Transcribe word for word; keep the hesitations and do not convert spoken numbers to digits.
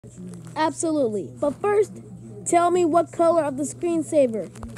Absolutely. But first, tell me what color of the screensaver.